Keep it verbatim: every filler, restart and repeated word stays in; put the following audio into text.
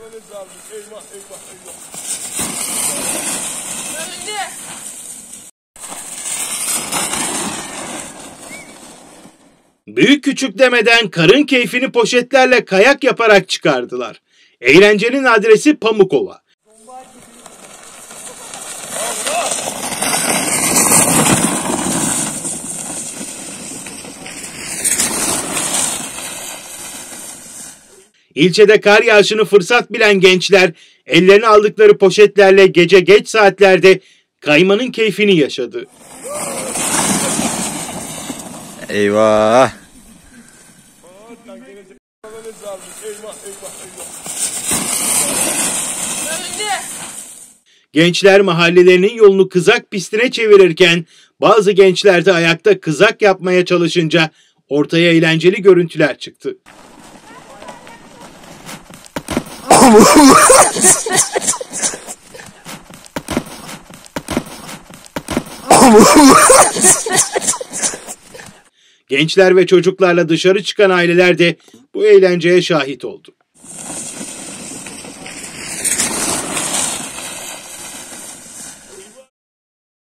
Eyvah eyvah eyvah. Büyük küçük demeden karın keyfini poşetlerle kayak yaparak çıkardılar. Eğlencenin adresi Pamukova. İlçede kar yağışını fırsat bilen gençler ellerine aldıkları poşetlerle gece geç saatlerde kaymanın keyfini yaşadı. Eyvah. Gençler mahallelerinin yolunu kızak pistine çevirirken bazı gençler de ayakta kızak yapmaya çalışınca ortaya eğlenceli görüntüler çıktı. Gençler ve çocuklarla dışarı çıkan aileler de bu eğlenceye şahit oldu.